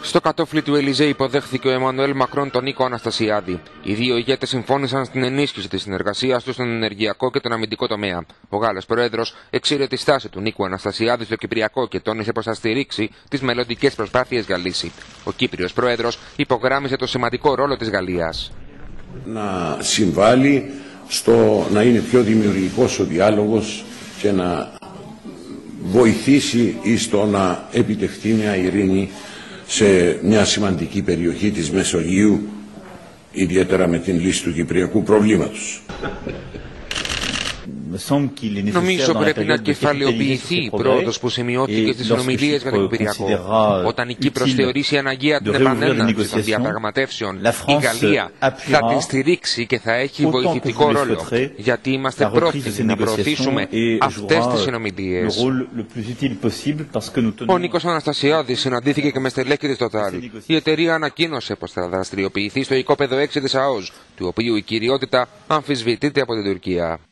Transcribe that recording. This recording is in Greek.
Στο κατόφλι του Ελιζέ υποδέχθηκε ο Εμμανουέλ Μακρόν τον Νίκο Αναστασιάδη. Οι δύο ηγέτες συμφώνησαν στην ενίσχυση της συνεργασίας τους στον ενεργειακό και τον αμυντικό τομέα. Ο Γάλλος Πρόεδρος εξήρε τη στάση του Νίκου Αναστασιάδη στο Κυπριακό και τόνισε πως θα στηρίξει τις μελλοντικές προσπάθειες για λύση. Ο Κύπριος Πρόεδρος υπογράμμισε το σημαντικό ρόλο της Γαλλίας. Να συμβάλλει στο να είναι πιο δημιουργικός ο διάλογος και να βοηθήσει στο να επιτευχθεί μια ειρήνη σε μια σημαντική περιοχή της Μεσογείου, ιδιαίτερα με την λύση του κυπριακού προβλήματος. Νομίζω πρέπει να κεφαλαιοποιηθεί η πρόοδος που σημειώθηκε στις συνομιλίες για το Κυπριακό. Όταν η Κύπρος θεωρήσει αναγκαία την επανέναρξη των διαπραγματεύσεων, η Γαλλία θα την στηρίξει και θα έχει βοηθητικό ρόλο, γιατί είμαστε πρόθυμοι να προωθήσουμε αυτές τις συνομιλίες. Ο Νίκος Αναστασιάδης συναντήθηκε και με στελέχη της Total. Η εταιρεία ανακοίνωσε πως θα δραστηριοποιηθεί στο οικόπεδο 6 της ΑΟΣ, του οποίου η κυριότητα αμφισβητείται από την Τουρκία.